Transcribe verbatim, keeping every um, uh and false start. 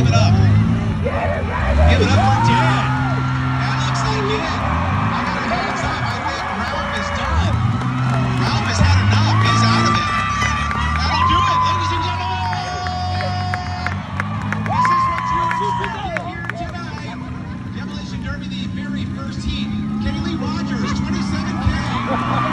give it up. Give it up for Dan. That looks like it. I got a hands up. I think Ralph is done. Ralph has had enough. He's out of it. That'll do it, ladies and gentlemen. This is what you expected here tonight. Demolition Derby, the very first heat. Kaylee Rogers, twenty-seven K.